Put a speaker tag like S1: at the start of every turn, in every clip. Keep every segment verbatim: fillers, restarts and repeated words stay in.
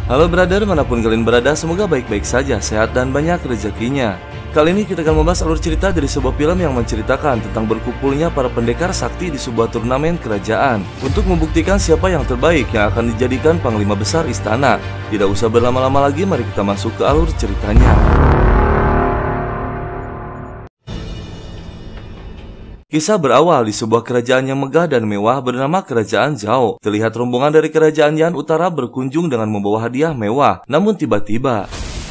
S1: Halo brother, manapun kalian berada, semoga baik-baik saja, sehat dan banyak rezekinya. Kali ini kita akan membahas alur cerita dari sebuah film yang menceritakan tentang berkumpulnya para pendekar sakti di sebuah turnamen kerajaan untuk membuktikan siapa yang terbaik yang akan dijadikan panglima besar istana. Tidak usah berlama-lama lagi, mari kita masuk ke alur ceritanya. Kisah berawal di sebuah kerajaan yang megah dan mewah bernama Kerajaan Zhao. Terlihat rombongan dari Kerajaan Yan Utara berkunjung dengan membawa hadiah mewah. Namun tiba-tiba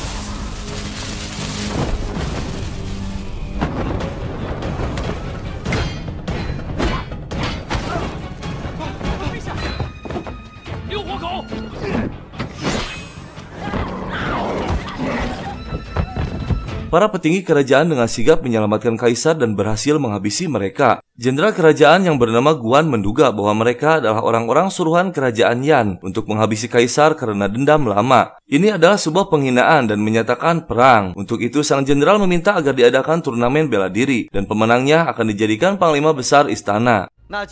S1: para petinggi kerajaan dengan sigap menyelamatkan kaisar dan berhasil menghabisi mereka. Jenderal kerajaan yang bernama Guan menduga bahwa mereka adalah orang-orang suruhan kerajaan Yan untuk menghabisi kaisar karena dendam lama. Ini adalah sebuah penghinaan dan menyatakan perang. Untuk itu sang jenderal meminta agar diadakan turnamen bela diri dan pemenangnya akan dijadikan panglima besar istana.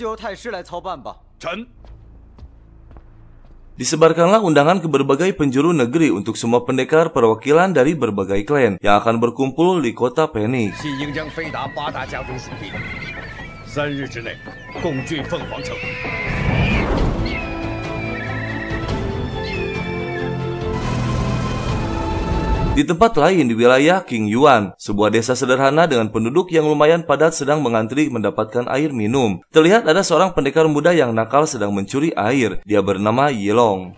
S1: Disebarkanlah undangan ke berbagai penjuru negeri untuk semua pendekar perwakilan dari berbagai klan yang akan berkumpul di kota Phoenix. Di tempat lain di wilayah King Yuan, sebuah desa sederhana dengan penduduk yang lumayan padat sedang mengantri mendapatkan air minum. Terlihat ada seorang pendekar muda yang nakal sedang mencuri air. Dia bernama Yilong.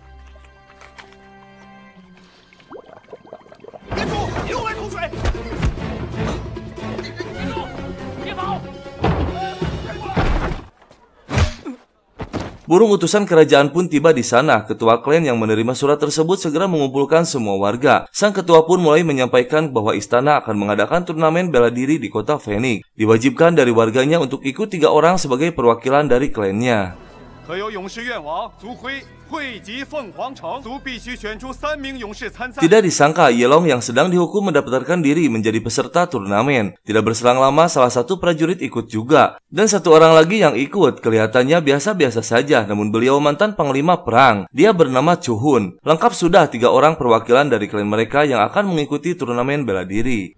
S1: Burung utusan kerajaan pun tiba di sana. Ketua klan yang menerima surat tersebut segera mengumpulkan semua warga. Sang ketua pun mulai menyampaikan bahwa istana akan mengadakan turnamen bela diri di kota Phoenix. Diwajibkan dari warganya untuk ikut tiga orang sebagai perwakilan dari klannya. Tidak disangka Yilong yang sedang dihukum mendaftarkan diri menjadi peserta turnamen. Tidak berselang lama salah satu prajurit ikut juga. Dan satu orang lagi yang ikut kelihatannya biasa-biasa saja, namun beliau mantan panglima perang. Dia bernama Chuhun. Lengkap sudah tiga orang perwakilan dari klan mereka yang akan mengikuti turnamen bela diri.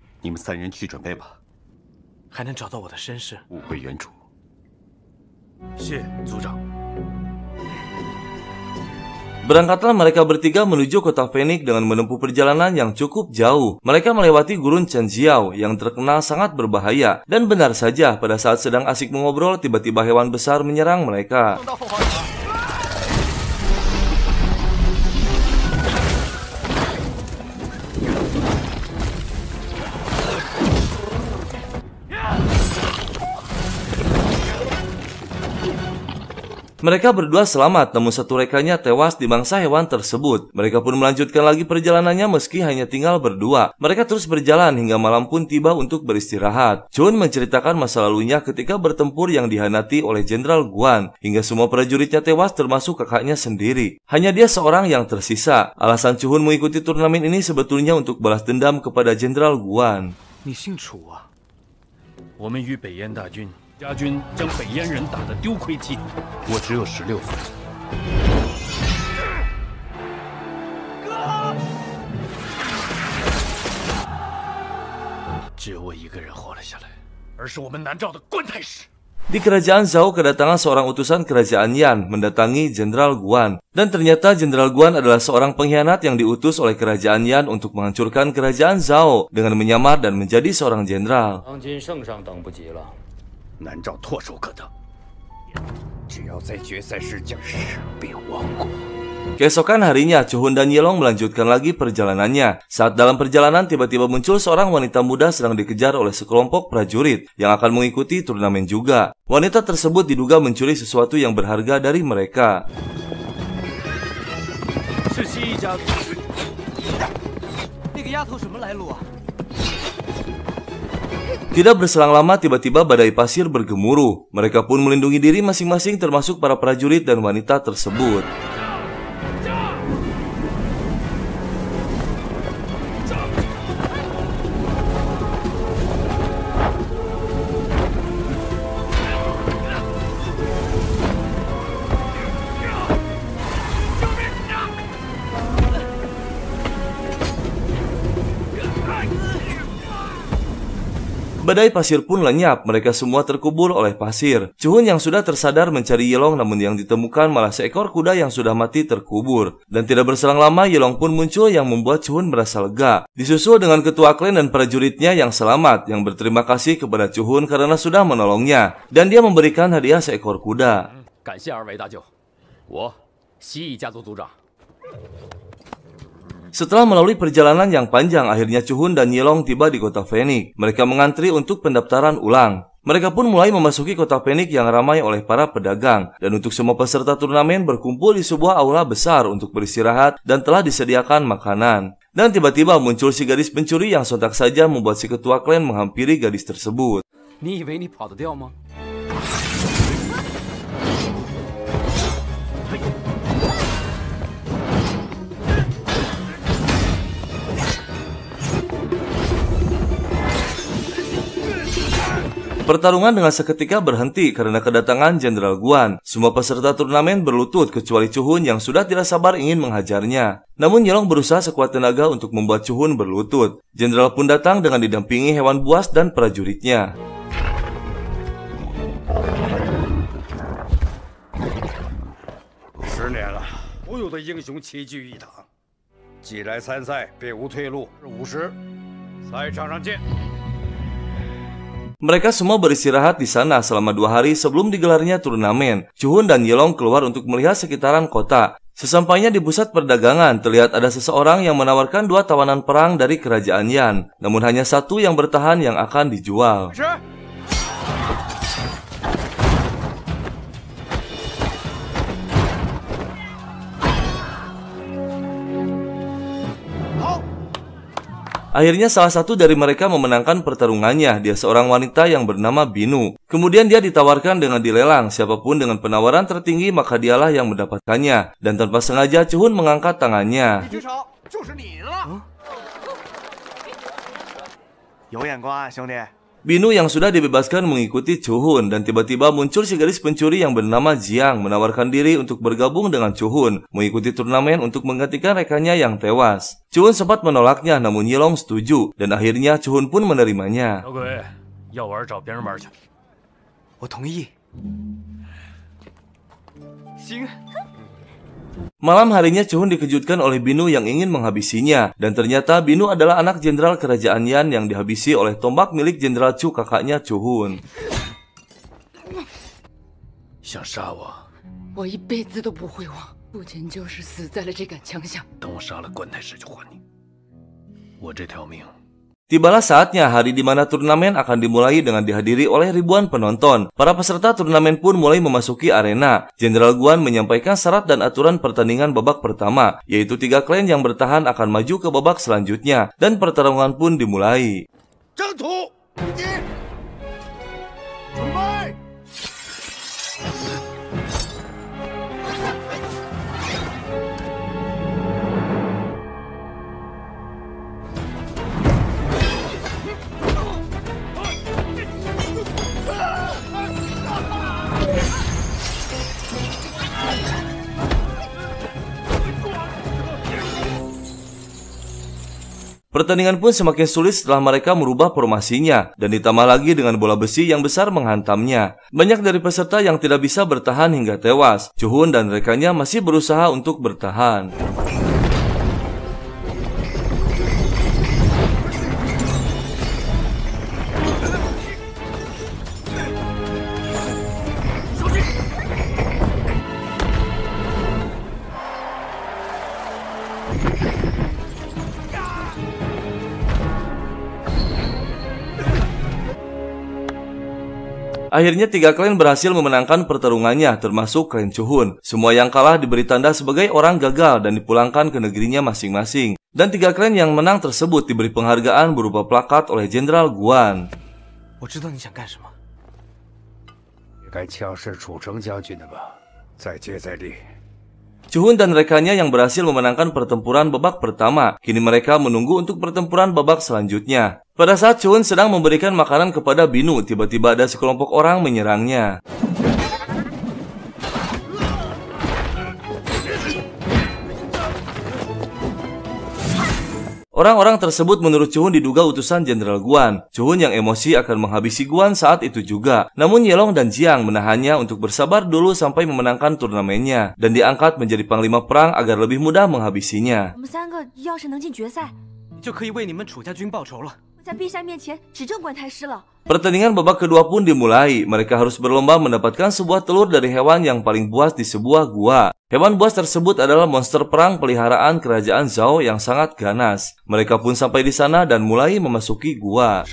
S1: Berangkatlah mereka bertiga menuju kota Phoenix dengan menempuh perjalanan yang cukup jauh. Mereka melewati gurun Chenjiao yang terkenal sangat berbahaya. Dan benar saja, pada saat sedang asik mengobrol, tiba-tiba hewan besar menyerang mereka. Mereka berdua selamat, namun satu rekannya tewas dimangsa hewan tersebut. Mereka pun melanjutkan lagi perjalanannya meski hanya tinggal berdua. Mereka terus berjalan hingga malam pun tiba untuk beristirahat. Chun menceritakan masa lalunya ketika bertempur yang dihanati oleh Jenderal Guan, hingga semua prajuritnya tewas termasuk kakaknya sendiri. Hanya dia seorang yang tersisa. Alasan Chun mengikuti turnamen ini sebetulnya untuk balas dendam kepada Jenderal Guan.
S2: 家军将北燕人打得丢盔弃甲，我只有十六岁。哥，只有我一个人活了下来，而是我们南诏的关太师。
S1: Di kerajaan Zhao kedatangan seorang utusan kerajaan Yan mendatangi Jenderal Guan. Dan ternyata Jenderal Guan adalah seorang pengkhianat yang diutus oleh kerajaan Yan untuk menghancurkan kerajaan Zhao dengan menyamar dan menjadi seorang jenderal. Keesokan harinya, Chuhun dan Yilong melanjutkan lagi perjalanannya. Saat dalam perjalanan, tiba-tiba muncul seorang wanita muda sedang dikejar oleh sekelompok prajurit yang akan mengikuti turnamen juga. Wanita tersebut diduga mencuri sesuatu yang berharga dari mereka. Tidak berselang lama, tiba-tiba badai pasir bergemuruh. Mereka pun melindungi diri masing-masing termasuk para prajurit dan wanita tersebut. Badai pasir pun lenyap, mereka semua terkubur oleh pasir. Chuhun yang sudah tersadar mencari Yelong, namun yang ditemukan malah seekor kuda yang sudah mati terkubur. Dan tidak berselang lama, Yelong pun muncul yang membuat Chuhun merasa lega. Disusul dengan ketua klan dan prajuritnya yang selamat, yang berterima kasih kepada Chuhun karena sudah menolongnya. Dan dia memberikan hadiah seekor kuda. Setelah melalui perjalanan yang panjang, akhirnya Chuhun dan Yelong tiba di kota Phoenix. Mereka mengantri untuk pendaftaran ulang. Mereka pun mulai memasuki kota Phoenix yang ramai oleh para pedagang. Dan untuk semua peserta turnamen berkumpul di sebuah aula besar untuk beristirahat dan telah disediakan makanan. Dan tiba-tiba muncul si gadis pencuri yang sontak saja membuat si ketua klan menghampiri gadis tersebut. Pertarungan dengan seketika berhenti karena kedatangan Jenderal Guan. Semua peserta turnamen berlutut kecuali Chuhun yang sudah tidak sabar ingin menghajarnya. Namun Yelong berusaha sekuat tenaga untuk membuat Chuhun berlutut. Jenderal pun datang dengan didampingi hewan buas dan prajuritnya. Mereka semua beristirahat di sana selama dua hari sebelum digelarnya turnamen. Chuhun dan Yelong keluar untuk melihat sekitaran kota. Sesampainya di pusat perdagangan, terlihat ada seseorang yang menawarkan dua tawanan perang dari kerajaan Yan. Namun hanya satu yang bertahan yang akan dijual. Akhirnya salah satu dari mereka memenangkan pertarungannya. Dia seorang wanita yang bernama Binu. Kemudian dia ditawarkan dengan dilelang. Siapapun dengan penawaran tertinggi maka dialah yang mendapatkannya. Dan tanpa sengaja Chuhun mengangkat tangannya. Binu yang sudah dibebaskan mengikuti Chuhun, dan tiba-tiba muncul si gadis pencuri yang bernama Jiang menawarkan diri untuk bergabung dengan Chuhun, mengikuti turnamen untuk menggantikan rekannya yang tewas. Chuhun sempat menolaknya, namun Yelong setuju, dan akhirnya Chuhun pun menerimanya. Malam harinya Chuhun dikejutkan oleh Binu yang ingin menghabisinya, dan ternyata Binu adalah anak jenderal kerajaan Yan yang dihabisi oleh tombak milik Jenderal Chu, kakaknya Chuhun. Tibalah saatnya, hari di mana turnamen akan dimulai dengan dihadiri oleh ribuan penonton. Para peserta turnamen pun mulai memasuki arena. Jenderal Guan menyampaikan syarat dan aturan pertandingan babak pertama, yaitu tiga klan yang bertahan akan maju ke babak selanjutnya, dan pertarungan pun dimulai. Pertandingan pun semakin sulit setelah mereka merubah formasinya, dan ditambah lagi dengan bola besi yang besar menghantamnya. Banyak dari peserta yang tidak bisa bertahan hingga tewas. Chuhun dan rekannya masih berusaha untuk bertahan. Akhirnya tiga klan berhasil memenangkan pertarungannya, termasuk klan Chuhun. Semua yang kalah diberi tanda sebagai orang gagal dan dipulangkan ke negerinya masing-masing. Dan tiga klan yang menang tersebut diberi penghargaan berupa plakat oleh Jenderal Guan. Chuhun dan rekannya yang berhasil memenangkan pertempuran babak pertama. Kini mereka menunggu untuk pertempuran babak selanjutnya. Pada saat Chuhun sedang memberikan makanan kepada Binu, tiba-tiba ada sekelompok orang menyerangnya. Orang-orang tersebut menurut Chuhun diduga utusan Jenderal Guan. Chuhun yang emosi akan menghabisi Guan saat itu juga. Namun Yelong dan Jiang menahannya untuk bersabar dulu sampai memenangkan turnamennya dan diangkat menjadi panglima perang agar lebih mudah menghabisinya. Pertandingan babak kedua pun dimulai. Mereka harus berlomba mendapatkan sebuah telur dari hewan yang paling buas di sebuah gua. Hewan buas tersebut adalah monster perang peliharaan kerajaan Zhao yang sangat ganas. Mereka pun sampai di sana dan mulai memasuki gua.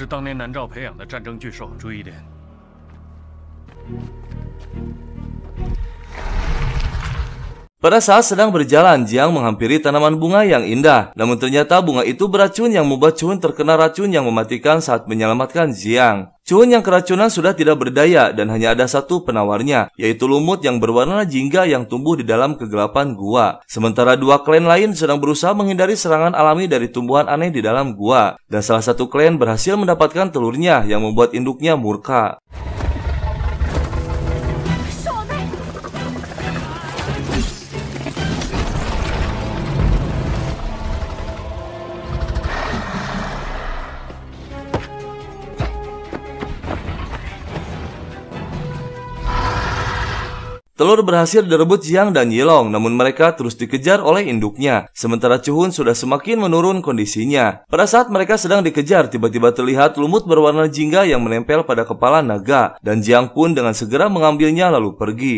S1: Pada saat sedang berjalan, Jiang menghampiri tanaman bunga yang indah. Namun ternyata bunga itu beracun yang membuat Chuhun terkena racun yang mematikan saat menyelamatkan Jiang. Chuhun yang keracunan sudah tidak berdaya dan hanya ada satu penawarnya, yaitu lumut yang berwarna jingga yang tumbuh di dalam kegelapan gua. Sementara dua klan lain sedang berusaha menghindari serangan alami dari tumbuhan aneh di dalam gua. Dan salah satu klan berhasil mendapatkan telurnya yang membuat induknya murka. Telur berhasil direbut Jiang dan Yelong, namun mereka terus dikejar oleh induknya. Sementara Chuhun sudah semakin menurun kondisinya. Pada saat mereka sedang dikejar, tiba-tiba terlihat lumut berwarna jingga yang menempel pada kepala naga. Dan Jiang pun dengan segera mengambilnya lalu pergi.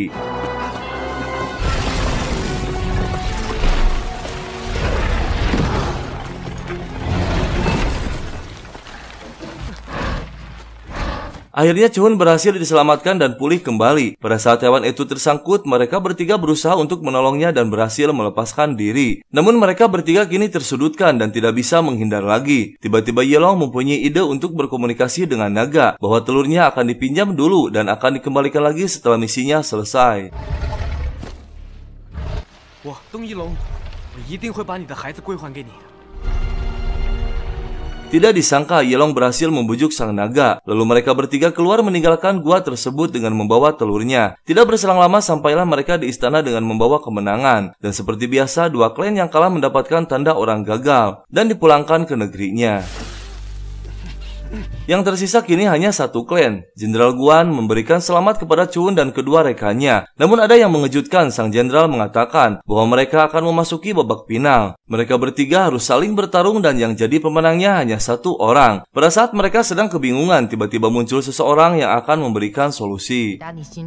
S1: Akhirnya Chuhun berhasil diselamatkan dan pulih kembali. Pada saat hewan itu tersangkut, mereka bertiga berusaha untuk menolongnya dan berhasil melepaskan diri. Namun mereka bertiga kini tersudutkan dan tidak bisa menghindar lagi. Tiba-tiba Yelong mempunyai ide untuk berkomunikasi dengan naga, bahwa telurnya akan dipinjam dulu dan akan dikembalikan lagi setelah misinya selesai.
S2: Wah, Dong Yilong, saya pasti akan membayar你的孩子归还给你。
S1: Tidak disangka Yelong berhasil membujuk sang naga. Lalu mereka bertiga keluar meninggalkan gua tersebut dengan membawa telurnya. Tidak berselang lama sampailah mereka di istana dengan membawa kemenangan. Dan seperti biasa dua klan yang kalah mendapatkan tanda orang gagal dan dipulangkan ke negerinya. Yang tersisa kini hanya satu klan. Jenderal Guan memberikan selamat kepada Chuhun dan kedua rekannya. Namun ada yang mengejutkan, sang jenderal mengatakan bahwa mereka akan memasuki babak final. Mereka bertiga harus saling bertarung dan yang jadi pemenangnya hanya satu orang. Pada saat mereka sedang kebingungan, tiba-tiba muncul seseorang yang akan memberikan solusi.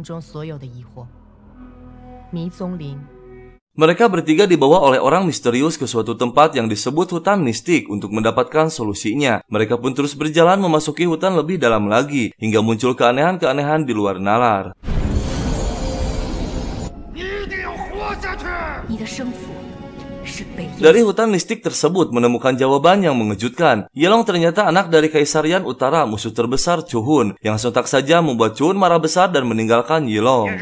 S1: Mereka bertiga dibawa oleh orang misterius ke suatu tempat yang disebut hutan mistik untuk mendapatkan solusinya. Mereka pun terus berjalan memasuki hutan lebih dalam lagi, hingga muncul keanehan-keanehan di luar nalar. Dari hutan mistik tersebut menemukan jawaban yang mengejutkan. Yelong ternyata anak dari Kaisar Yan Utara, musuh terbesar Chuhun, yang sontak saja membuat Chuhun marah besar dan meninggalkan Yelong.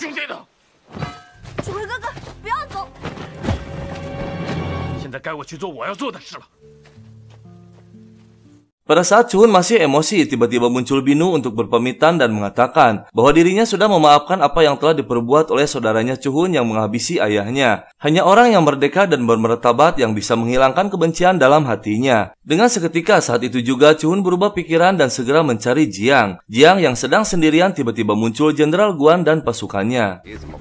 S1: Pada saat Chuhun masih emosi, tiba-tiba muncul Binu untuk berpamitan dan mengatakan bahwa dirinya sudah memaafkan apa yang telah diperbuat oleh saudaranya Chuhun yang menghabisi ayahnya. Hanya orang yang merdeka dan bermartabat yang bisa menghilangkan kebencian dalam hatinya. Dengan seketika saat itu juga Chuhun berubah pikiran dan segera mencari Jiang. Jiang yang sedang sendirian tiba-tiba muncul Jenderal Guan dan pasukannya.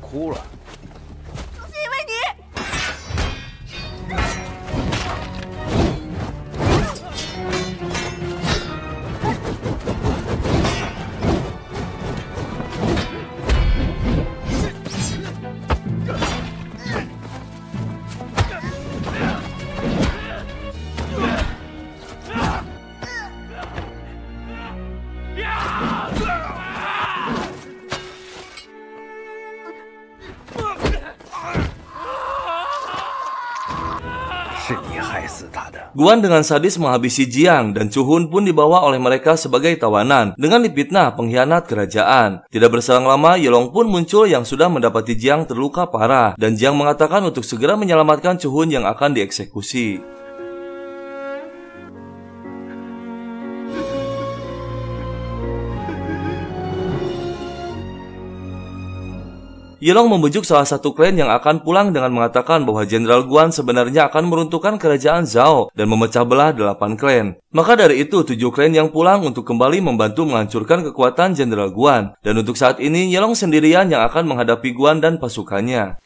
S1: Guan dengan sadis menghabisi Jiang dan Chuhun pun dibawa oleh mereka sebagai tawanan dengan dipitnah pengkhianat kerajaan. Tidak berselang lama, Yelong pun muncul yang sudah mendapati Jiang terluka parah dan Jiang mengatakan untuk segera menyelamatkan Chuhun yang akan dieksekusi. Yelong membujuk salah satu klan yang akan pulang dengan mengatakan bahwa Jenderal Guan sebenarnya akan meruntuhkan kerajaan Zhao dan memecah belah delapan klan. Maka dari itu, tujuh klan yang pulang untuk kembali membantu menghancurkan kekuatan Jenderal Guan. Dan untuk saat ini, Yelong sendirian yang akan menghadapi Guan dan pasukannya.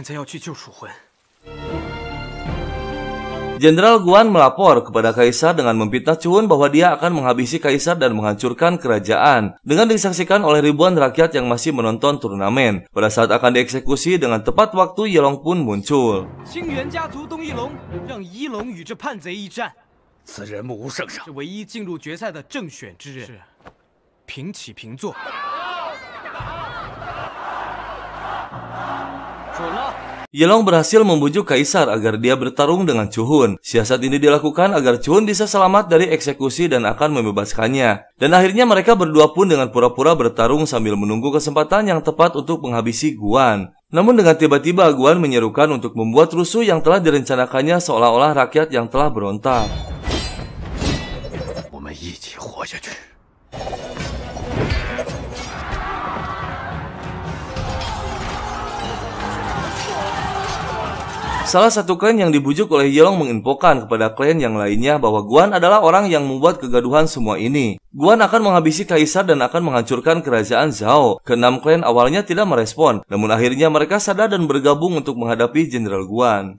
S1: Jenderal Guan melapor kepada Kaisar dengan memfitnah Chuhun bahwa dia akan menghabisi Kaisar dan menghancurkan kerajaan. Dengan disaksikan oleh ribuan rakyat yang masih menonton turnamen. Pada saat akan dieksekusi, dengan tepat waktu Yelong pun muncul. Yelong berhasil membujuk Kaisar agar dia bertarung dengan Chuhun. Siasat ini dilakukan agar Chuhun bisa selamat dari eksekusi dan akan membebaskannya. Dan akhirnya mereka berdua pun dengan pura-pura bertarung sambil menunggu kesempatan yang tepat untuk menghabisi Guan. Namun dengan tiba-tiba Guan menyerukan untuk membuat rusuh yang telah direncanakannya seolah-olah rakyat yang telah berontak. Salah satu klan yang dibujuk oleh Yelong menginfokan kepada klan yang lainnya bahwa Guan adalah orang yang membuat kegaduhan semua ini. Guan akan menghabisi Kaisar dan akan menghancurkan kerajaan Zhao. Keenam klan awalnya tidak merespon, namun akhirnya mereka sadar dan bergabung untuk menghadapi Jenderal Guan.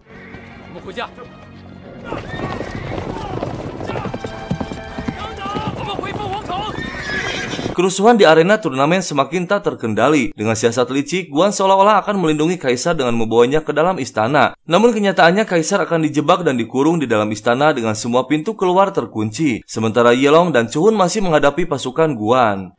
S1: Kerusuhan di arena turnamen semakin tak terkendali. Dengan siasat licik, Guan seolah-olah akan melindungi Kaisar dengan membawanya ke dalam istana. Namun kenyataannya Kaisar akan dijebak dan dikurung di dalam istana dengan semua pintu keluar terkunci. Sementara Yelong dan Chuhun masih menghadapi pasukan Guan.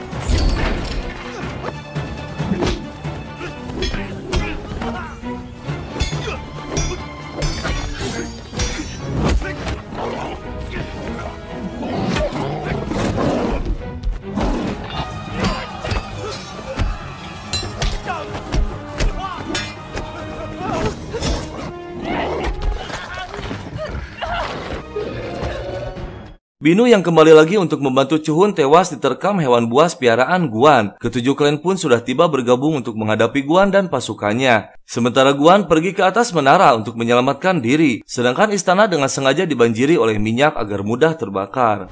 S1: Binu yang kembali lagi untuk membantu Chuhun tewas diterkam hewan buas piaraan Guan. Ketujuh klan pun sudah tiba bergabung untuk menghadapi Guan dan pasukannya. Sementara Guan pergi ke atas menara untuk menyelamatkan diri, sedangkan istana dengan sengaja dibanjiri oleh minyak agar mudah terbakar.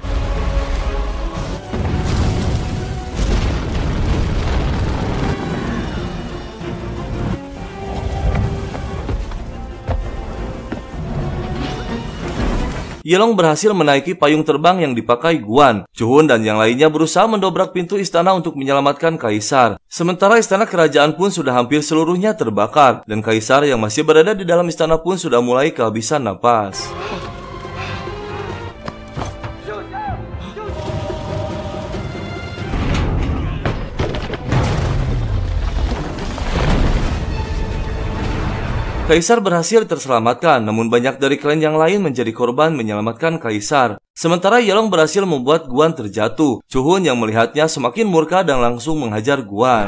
S1: Yelong berhasil menaiki payung terbang yang dipakai Guan. Chuhun dan yang lainnya berusaha mendobrak pintu istana untuk menyelamatkan Kaisar. Sementara istana kerajaan pun sudah hampir seluruhnya terbakar, dan Kaisar yang masih berada di dalam istana pun sudah mulai kehabisan napas. Kaisar berhasil terselamatkan, namun banyak dari klan yang lain menjadi korban menyelamatkan Kaisar. Sementara Yelong berhasil membuat Guan terjatuh. Chuhun yang melihatnya semakin murka dan langsung menghajar Guan.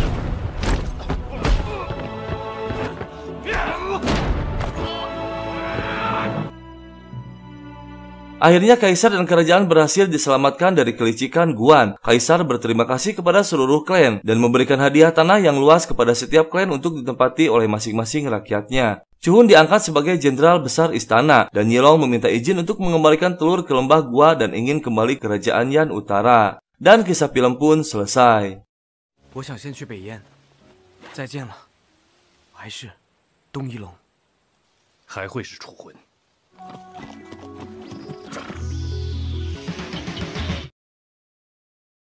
S1: Akhirnya Kaisar dan kerajaan berhasil diselamatkan dari kelicikan Guan. Kaisar berterima kasih kepada seluruh klan dan memberikan hadiah tanah yang luas kepada setiap klan untuk ditempati oleh masing-masing rakyatnya. Chuhun diangkat sebagai jenderal besar istana dan Yelong meminta izin untuk mengembalikan telur ke lembah Gua dan ingin kembali ke kerajaan Yan Utara. Dan kisah film pun selesai.
S2: 我想先去北燕，再见了，还是东一龙，还会是楚魂。